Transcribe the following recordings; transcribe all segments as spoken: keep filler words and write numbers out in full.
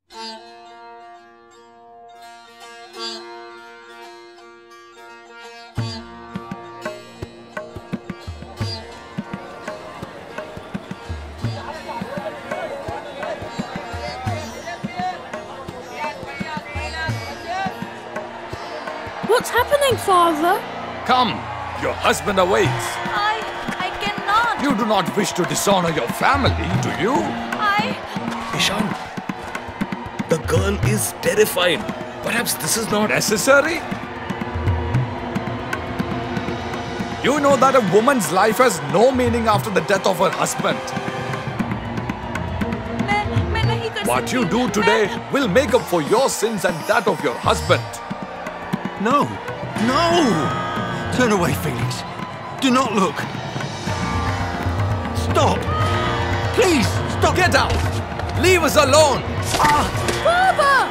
What's happening, Father? Come, your husband awaits. I... I cannot. You do not wish to dishonor your family, do you? I... Ishan, the girl is terrified. Perhaps this is not necessary. You know that a woman's life has no meaning after the death of her husband. What you do today will make up for your sins and that of your husband. No! No! Turn away, Felix. Do not look. Stop! Please, stop! Get out! Leave us alone! Ah. Father!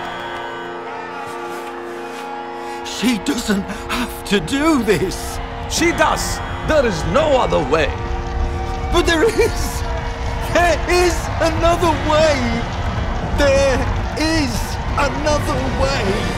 She doesn't have to do this. She does. There is no other way. But there is. There is another way. There is another way.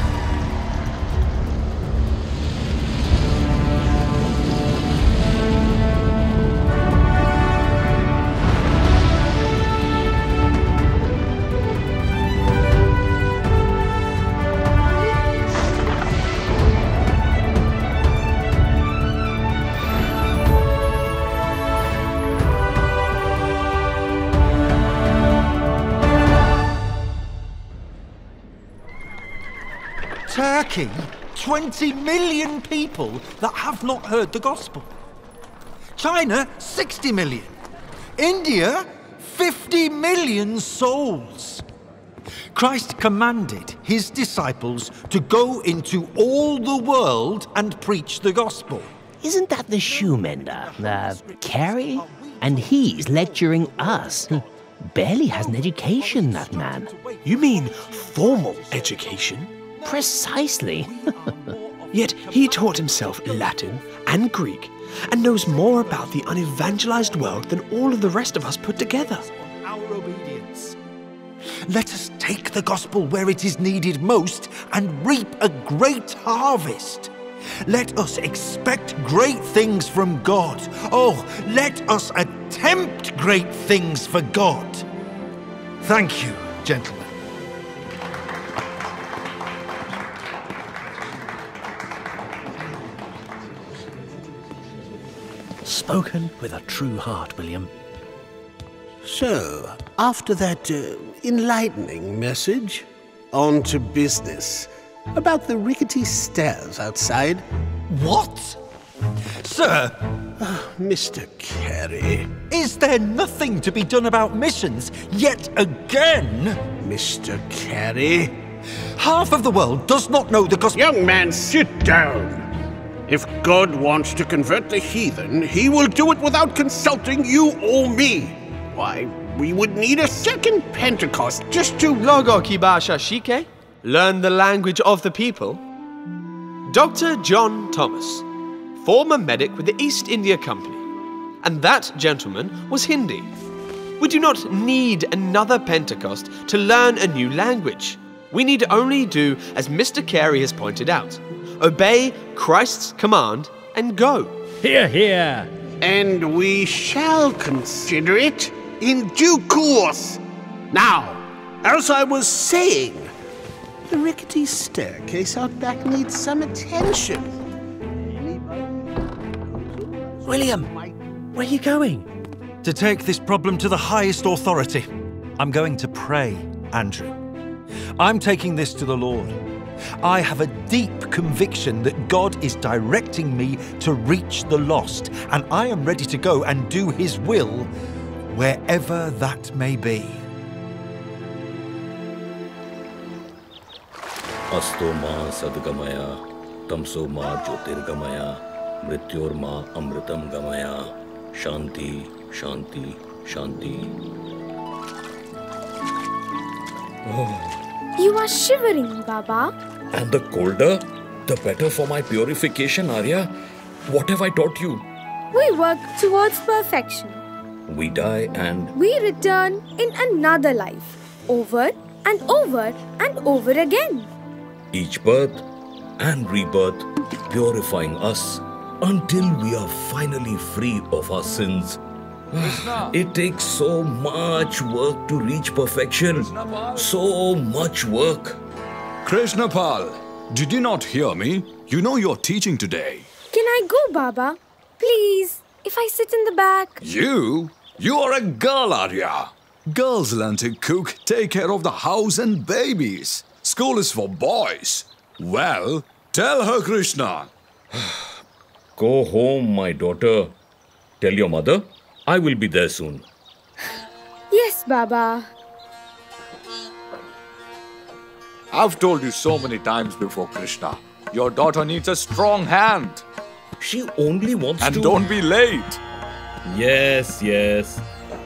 Turkey, twenty million people that have not heard the gospel. China, sixty million. India, fifty million souls. Christ commanded his disciples to go into all the world and preach the gospel. Isn't that the shoemender, uh, Carey? And he's lecturing us. Barely has an education, that man. You mean formal education? Precisely. Yet he taught himself Latin and Greek and knows more about the unevangelized world than all of the rest of us put together. Our obedience. Let us take the gospel where it is needed most and reap a great harvest. Let us expect great things from God. Oh, let us attempt great things for God. Thank you, gentlemen. Spoken with a true heart, William. So, after that uh, enlightening message, on to business. About the rickety stairs outside. What? Sir! Oh, Mister Carey. Is there nothing to be done about missions yet again? Mister Carey. Half of the world does not know the gospel. Young man, sit down. If God wants to convert the heathen, he will do it without consulting you or me. Why, we would need a second Pentecost just to... Logo Kibasha Shike? Learn the language of the people? Doctor John Thomas, former medic with the East India Company. And that gentleman was Hindi. We do not need another Pentecost to learn a new language. We need only do as Mister Carey has pointed out. Obey Christ's command and go. Hear, hear. And we shall consider it in due course. Now, as I was saying, the rickety staircase out back needs some attention. William, where are you going? To take this problem to the highest authority. I'm going to pray, Andrew. I'm taking this to the Lord. I have a deep conviction that God is directing me to reach the lost, and I am ready to go and do His will, wherever that may be. Asto ma sadgamaya, tamso ma jyotirgamaya, mrityor ma amritam gamaya, shanti, shanti, shanti. Oh. You are shivering, Baba. And the colder, the better for my purification, Arya. What have I taught you? We work towards perfection. We die and... we return in another life. Over and over and over again. Each birth and rebirth purifying us until we are finally free of our sins. It takes so much work to reach perfection. So much work. Krishnapal, did you not hear me? You know you're teaching today. Can I go, Baba? Please, if I sit in the back. You? You are a girl, Arya. Girls learn to cook, take care of the house and babies. School is for boys. Well, tell her, Krishna. Go home, my daughter. Tell your mother I will be there soon. Yes, Baba. I've told you so many times before, Krishna. Your daughter needs a strong hand. She only wants and to... And don't be late. Yes, yes.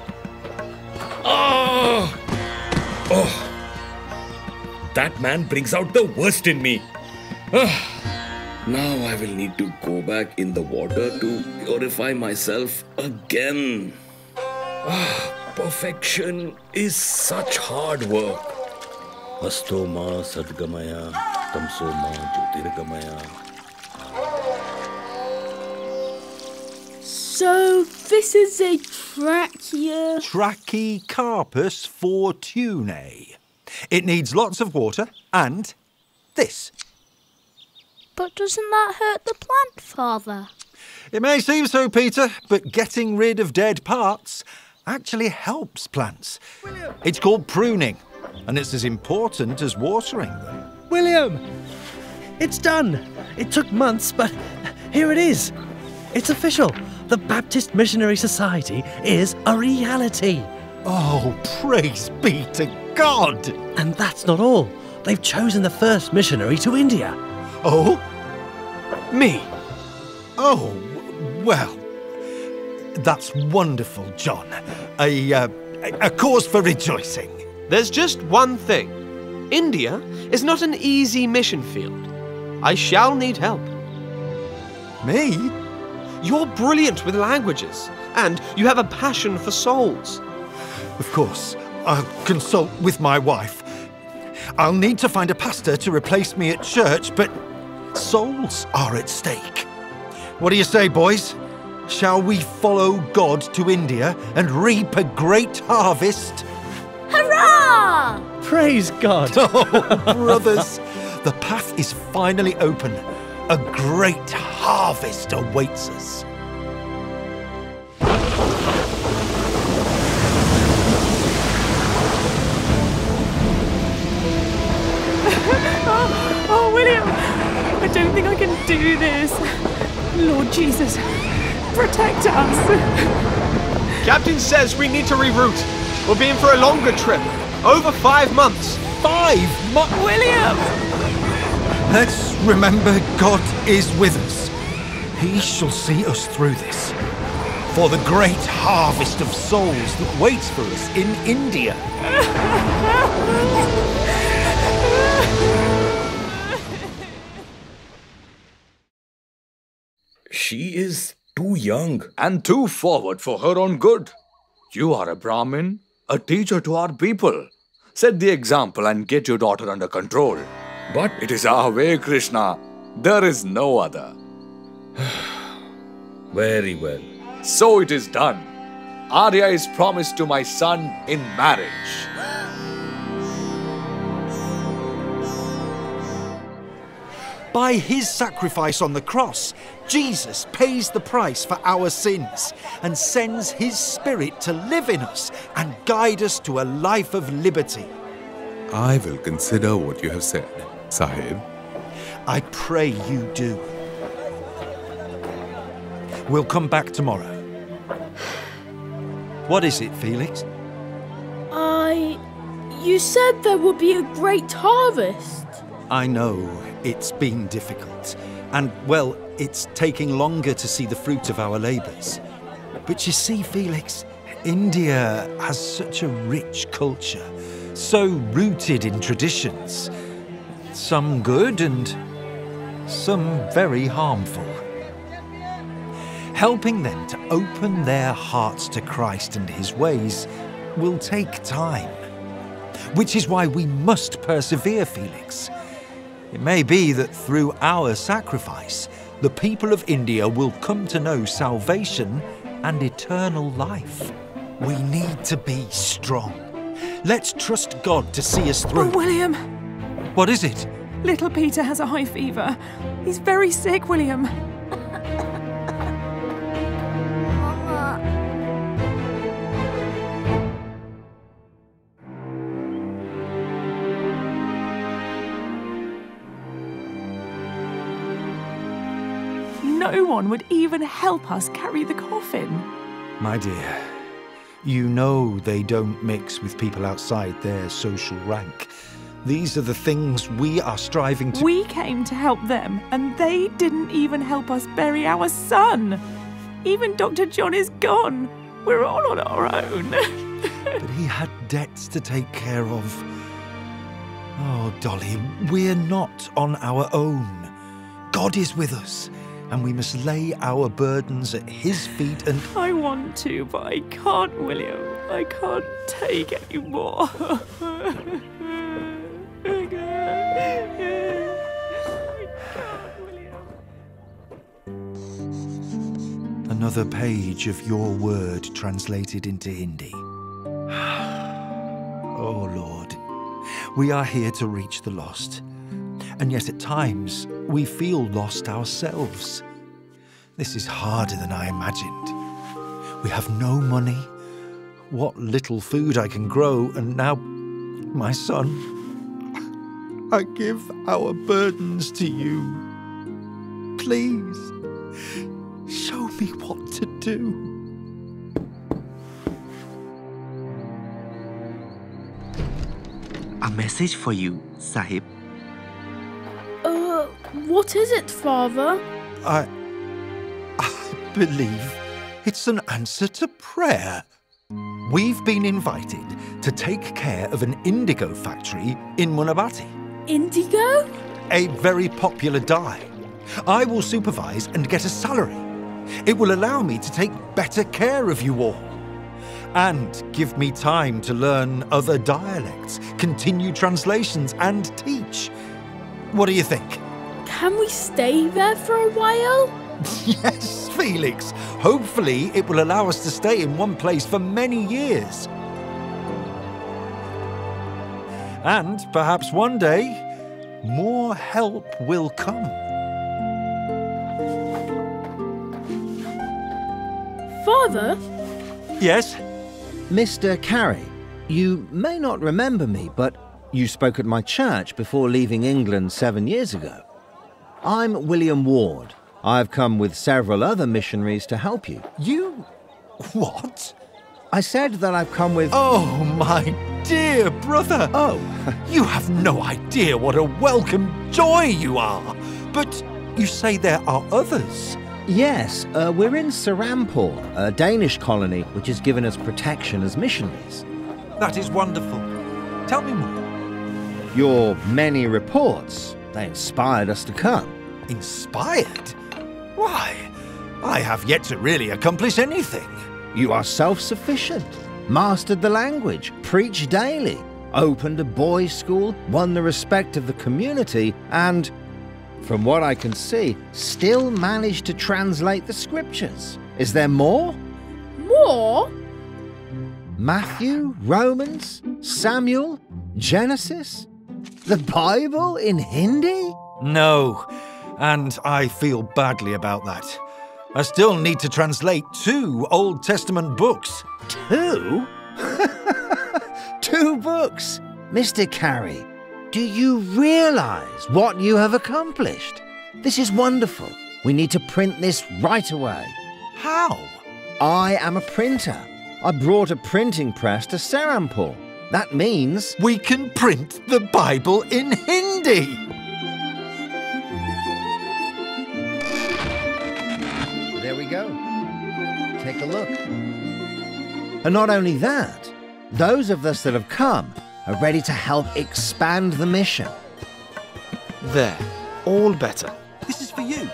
Ah! Oh! That man brings out the worst in me. Ah! Now I will need to go back in the water to purify myself again. Ah, perfection is such hard work. Asto ma sadgamaya, tamso ma jyotirgamaya. So this is a trachea... Trachycarpus fortunae. It needs lots of water and this. But doesn't that hurt the plant, Father? It may seem so, Peter, but getting rid of dead parts actually helps plants. William. It's called pruning, and it's as important as watering them. William! It's done! It took months, but here it is. It's official. The Baptist Missionary Society is a reality. Oh, praise be to God! And that's not all. They've chosen the first missionary to India. Oh? Me. Oh, well, that's wonderful, John. A, uh, a cause for rejoicing. There's just one thing. India is not an easy mission field. I shall need help. Me? You're brilliant with languages, and you have a passion for souls. Of course. I'll consult with my wife. I'll need to find a pastor to replace me at church, but souls are at stake. What do you say, boys? Shall we follow God to India and reap a great harvest? Hurrah! Praise God! Oh, brothers, the path is finally open. A great harvest awaits us. oh, oh, William! I don't think I can do this. Lord Jesus, protect us. Captain says we need to reroute. We'll be in for a longer trip. Over five months. Five months? William! Let's remember God is with us. He shall see us through this. For the great harvest of souls that waits for us in India. She is too young. And too forward for her own good. You are a Brahmin, a teacher to our people. Set the example and get your daughter under control. But it is our way, Krishna. There is no other. Very well. So it is done. Arya is promised to my son in marriage. By his sacrifice on the cross, Jesus pays the price for our sins and sends his Spirit to live in us and guide us to a life of liberty. I will consider what you have said, Sahib. I pray you do. We'll come back tomorrow. What is it, Felix? I... You said there would be a great harvest. I know it's been difficult. And, well, it's taking longer to see the fruit of our labours. But you see, Felix, India has such a rich culture, so rooted in traditions. Some good and some very harmful. Helping them to open their hearts to Christ and his ways will take time. which is why we must persevere, Felix. It may be that through our sacrifice, the people of India will come to know salvation and eternal life. We need to be strong. Let's trust God to see us through. Oh, William! What is it? Little Peter has a high fever. He's very sick, William. Mama. No one would even help us carry the coffin. My dear, you know they don't mix with people outside their social rank. These are the things we are striving to... We came to help them, and they didn't even help us bury our son. Even Doctor John is gone. We're all on our own. But he had debts to take care of. Oh, Dolly, we're not on our own. God is with us, and we must lay our burdens at his feet and... I want to, but I can't, William. I can't take any more. Another page of your word translated into Hindi. Oh, Lord, we are here to reach the lost. And yet at times, we feel lost ourselves. This is harder than I imagined. We have no money, what little food I can grow, and now my son. I give our burdens to you. Please, show me what to do. A message for you, Sahib. Uh, what is it, Father? I... I believe it's an answer to prayer. We've been invited to take care of an indigo factory in Munabati. Indigo? A very popular dye. I will supervise and get a salary. It will allow me to take better care of you all. And give me time to learn other dialects, continue translations, and teach. What do you think? Can we stay there for a while? Yes, Felix. Hopefully it will allow us to stay in one place for many years. And perhaps one day, more help will come. Father? Yes? Mister Carey, you may not remember me, but you spoke at my church before leaving England seven years ago. I'm William Ward. I've come with several other missionaries to help you. You... what? I said that I've come with... Oh, my dear brother! Oh. You have no idea what a welcome joy you are! But you say there are others? Yes, uh, we're in Serampore, a Danish colony which has given us protection as missionaries. That is wonderful. Tell me more. Your many reports, they inspired us to come. Inspired? Why, I have yet to really accomplish anything. You are self-sufficient, mastered the language, preached daily, opened a boys' school, won the respect of the community, and, from what I can see, still managed to translate the scriptures. Is there more? More? Matthew, Romans, Samuel, Genesis? The Bible in Hindi? No, and I feel badly about that. I still need to translate two Old Testament books. Two? Two books? Mister Carey, do you realize what you have accomplished? This is wonderful. We need to print this right away. How? I am a printer. I brought a printing press to Serampore. That means... we can print the Bible in Hindi! There we go. Take a look. And not only that, those of us that have come are ready to help expand the mission. There. All better. This is for you.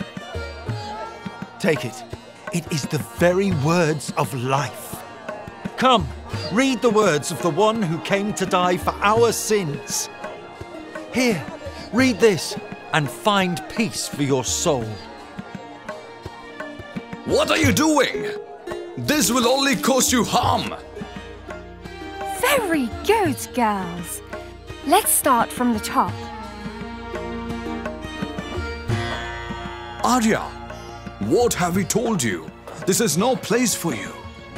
Take it. It is the very words of life. Come, read the words of the one who came to die for our sins. Here, read this and find peace for your soul. What are you doing? This will only cause you harm. Very good, girls. Let's start from the top. Arya, what have we told you? This is no place for you.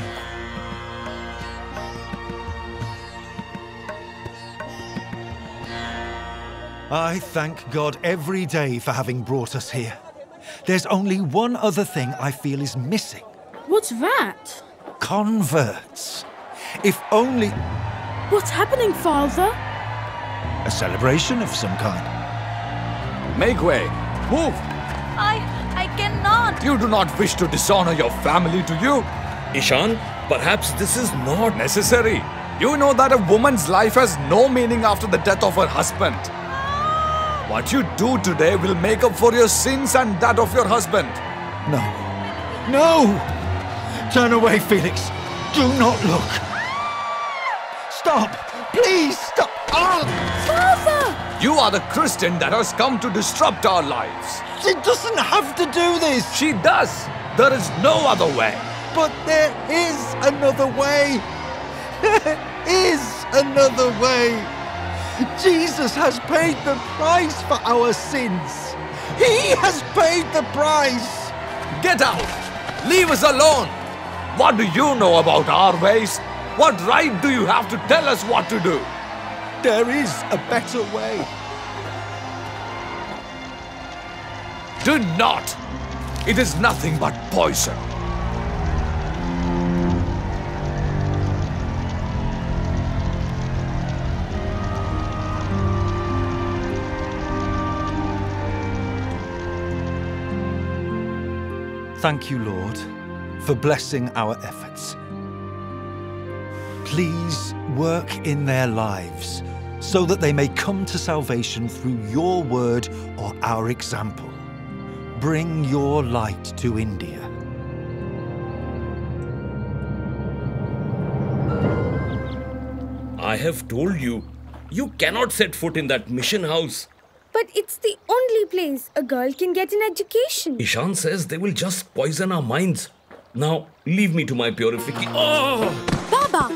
I thank God every day for having brought us here. There's only one other thing I feel is missing. What's that? Converts. If only... What's happening, Father? A celebration of some kind. Make way. Move. I... I cannot. You do not wish to dishonor your family, do you? Ishan, perhaps this is not necessary. You know that a woman's life has no meaning after the death of her husband. What you do today will make up for your sins and that of your husband. No. No! Turn away, Felix. Do not look. Stop! Please stop! Oh. Father! You are the Christian that has come to disrupt our lives. She doesn't have to do this. She does. There is no other way. But there is another way. There is another way. Jesus has paid the price for our sins. He has paid the price. Get out. Leave us alone. What do you know about our ways? What right do you have to tell us what to do? There is a better way. Do not. It is nothing but poison. Thank you, Lord, for blessing our efforts. Please work in their lives so that they may come to salvation through your word or our example. Bring your light to India. I have told you, you cannot set foot in that mission house. But it's the only place a girl can get an education. Ishan says they will just poison our minds. Now, leave me to my purification. Oh! Baba!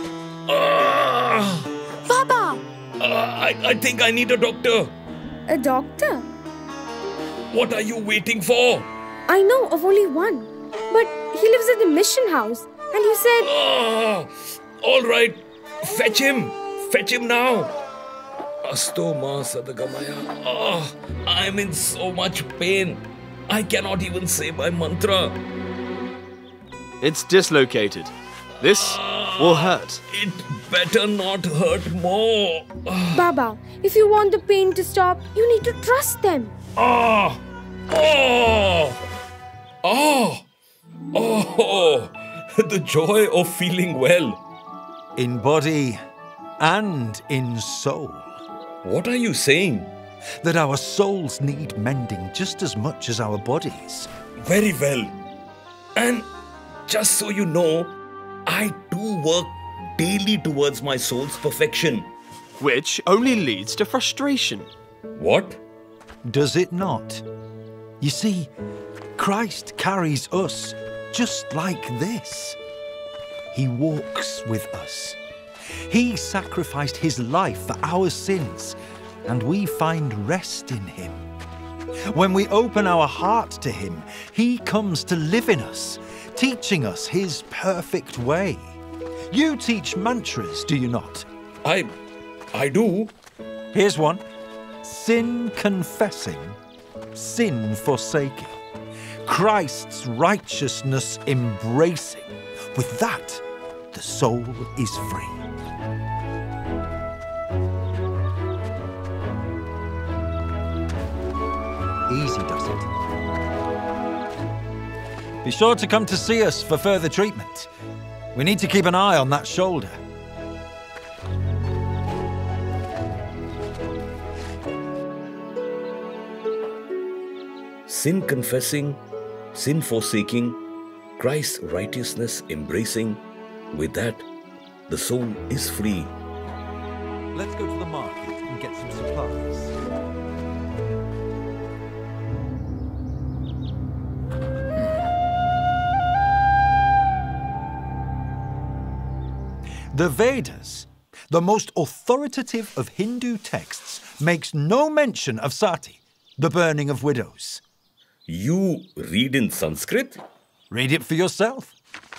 Oh! Baba! Uh, I, I think I need a doctor. A doctor? What are you waiting for? I know of only one. But he lives at the mission house. And you said... Oh! All right. Fetch him. Fetch him now. Asto ma sadagamaya. Oh, I'm in so much pain. I cannot even say my mantra. It's dislocated. This will hurt. It better not hurt more. Baba, if you want the pain to stop, you need to trust them. Oh! Oh! Oh! Oh! The joy of feeling well. In body and in soul. What are you saying? That our souls need mending just as much as our bodies. Very well. And just so you know, I do work daily towards my soul's perfection. Which only leads to frustration. What? Does it not? You see, Christ carries us just like this. He walks with us. He sacrificed his life for our sins, and we find rest in him. When we open our heart to him, he comes to live in us, teaching us his perfect way. You teach mantras, do you not? I... I do. Here's one. Sin confessing, sin forsaking. Christ's righteousness embracing. With that, the soul is free. Easy does it. Be sure to come to see us for further treatment. We need to keep an eye on that shoulder. Sin confessing, sin forsaking, Christ's righteousness embracing. With that, the soul is free. Let's go to the market and get some supplies. The Vedas, the most authoritative of Hindu texts, makes no mention of sati, the burning of widows. You read in Sanskrit? Read it for yourself.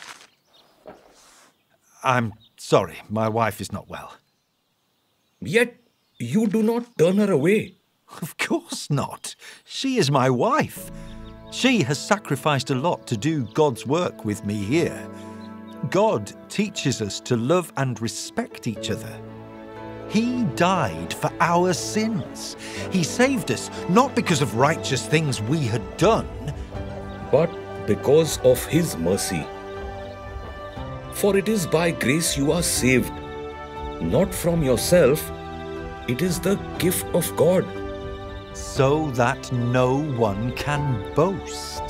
I'm sorry, my wife is not well. Yet you do not turn her away. Of course not. She is my wife. She has sacrificed a lot to do God's work with me here. God teaches us to love and respect each other. He died for our sins. He saved us not because of righteous things we had done, but because of His mercy. For it is by grace you are saved, not from yourself. It is the gift of God. So that no one can boast.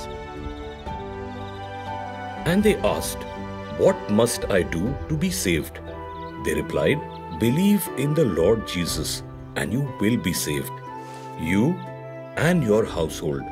And they asked, what must I do to be saved? They replied, believe in the Lord Jesus, and you will be saved, you and your household.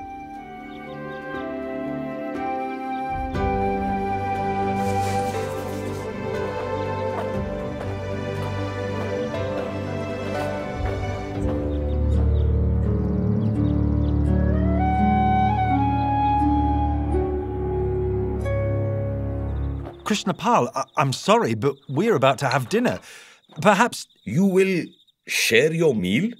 Krishnapal, I- I'm sorry, but we're about to have dinner. Perhaps... You will share your meal?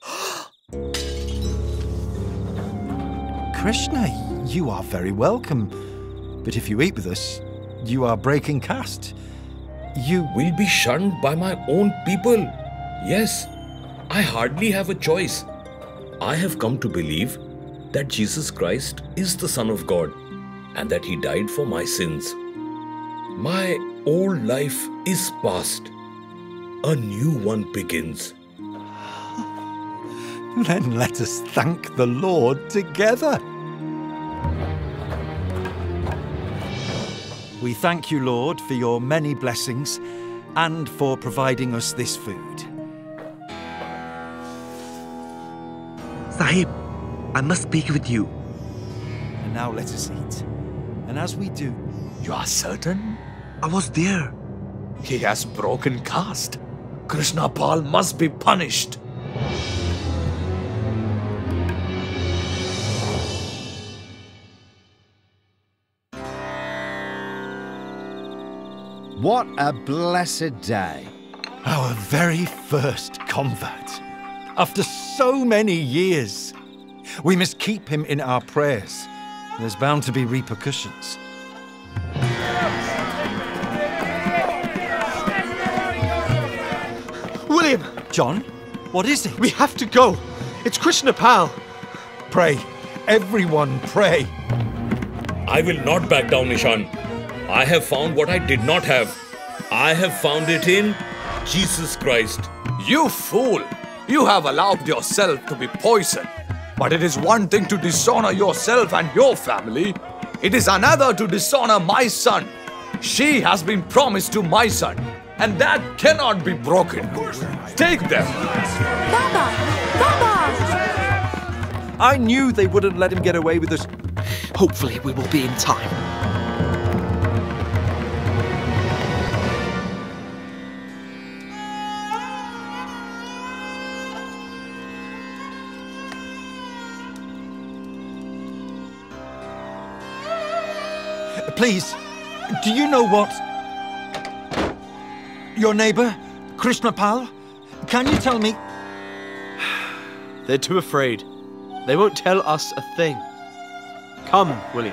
Krishna, you are very welcome. But if you eat with us, you are breaking caste. You will be shunned by my own people. Yes, I hardly have a choice. I have come to believe that Jesus Christ is the Son of God and that He died for my sins. My old life is past. A new one begins. Then let us thank the Lord together. We thank you, Lord, for your many blessings and for providing us this food. Sahib, I must speak with you. And now let us eat. And as we do... You are certain? I was there. He has broken caste. Krishnapal must be punished. What a blessed day. Our very first convert. After so many years. We must keep him in our prayers. There's bound to be repercussions. William! John, what is it? We have to go. It's Krishnapal. Pray. Everyone pray. I will not back down, Nishan. I have found what I did not have. I have found it in Jesus Christ. You fool! You have allowed yourself to be poisoned. But it is one thing to dishonor yourself and your family. It is another to dishonor my son. She has been promised to my son. And that cannot be broken. Take them. Baba! Baba! I knew they wouldn't let him get away with this. Hopefully we will be in time. Please, do you know what? Your neighbor, Krishnapal? Can you tell me? They're too afraid. They won't tell us a thing. Come, William.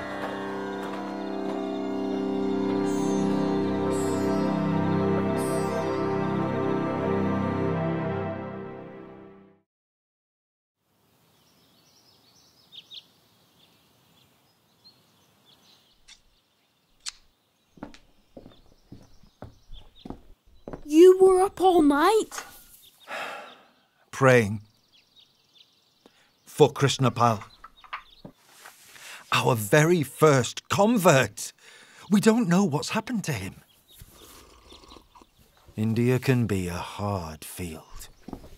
You were up all night? Praying for Krishnapal. Our very first convert. We don't know what's happened to him. India can be a hard field.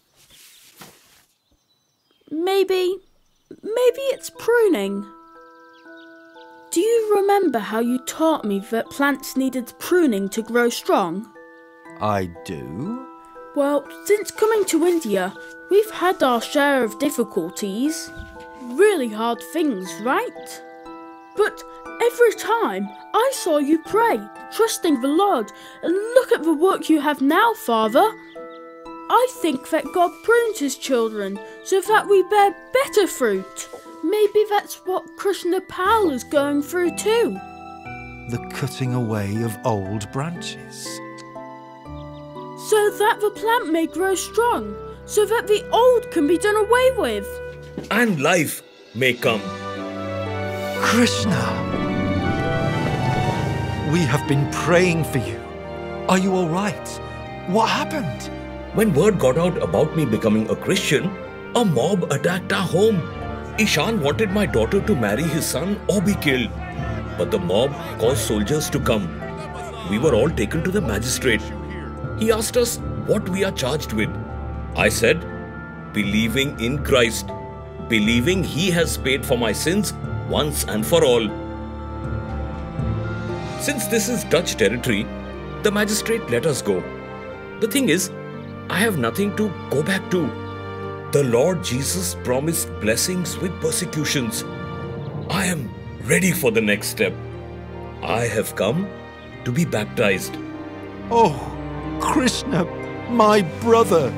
Maybe... maybe it's pruning. Do you remember how you taught me that plants needed pruning to grow strong? I do. Well, since coming to India, we've had our share of difficulties. Really hard things, right? But every time I saw you pray, trusting the Lord, and look at the work you have now, Father. I think that God prunes his children so that we bear better fruit. Maybe that's what Krishna Pal is going through too. The cutting away of old branches. So that the plant may grow strong, so that the old can be done away with. And life may come. Krishna! We have been praying for you. Are you all right? What happened? When word got out about me becoming a Christian, a mob attacked our home. Ishan wanted my daughter to marry his son or be killed. But the mob caused soldiers to come. We were all taken to the magistrate. He asked us what we are charged with. I said, believing in Christ, believing he has paid for my sins once and for all. Since this is Dutch territory, the magistrate let us go. The thing is, I have nothing to go back to. The Lord Jesus promised blessings with persecutions. I am ready for the next step. I have come to be baptized. Oh, Krishna, my brother.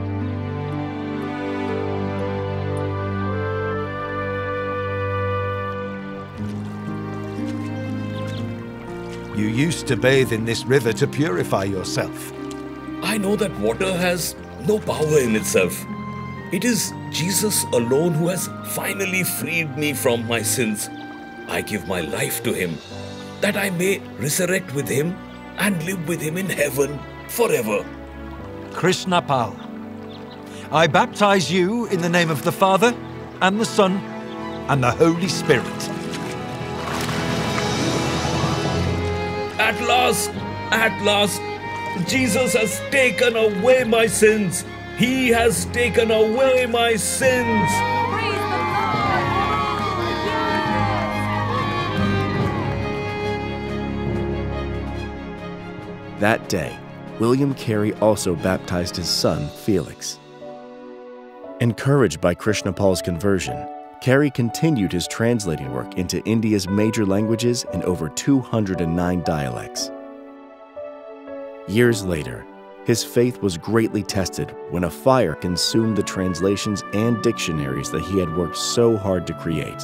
You used to bathe in this river to purify yourself. I know that water has no power in itself. It is Jesus alone who has finally freed me from my sins. I give my life to him, that I may resurrect with him and live with him in heaven forever. Krishna Pal, I baptize you in the name of the Father, and the Son, and the Holy Spirit. At last, at last, Jesus has taken away my sins. He has taken away my sins. That day, William Carey also baptized his son, Felix. Encouraged by Krishnapal's conversion, Carey continued his translating work into India's major languages in over two hundred nine dialects. Years later, his faith was greatly tested when a fire consumed the translations and dictionaries that he had worked so hard to create.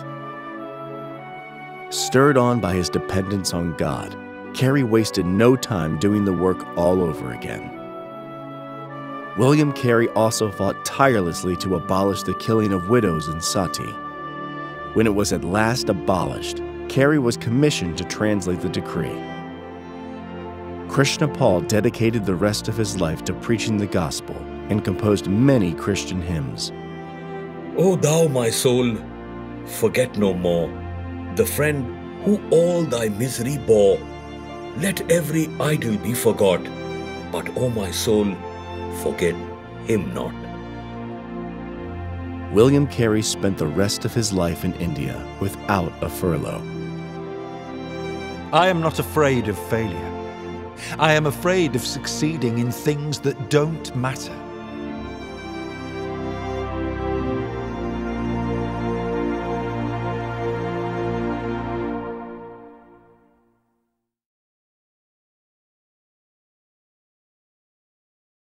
Stirred on by his dependence on God, Carey wasted no time doing the work all over again. William Carey also fought tirelessly to abolish the killing of widows in Sati. When it was at last abolished, Carey was commissioned to translate the decree. Krishnapal dedicated the rest of his life to preaching the gospel and composed many Christian hymns. O thou my soul, forget no more the friend who all thy misery bore. Let every idol be forgot, but O my soul, forget him not. William Carey spent the rest of his life in India without a furlough. I am not afraid of failure. I am afraid of succeeding in things that don't matter.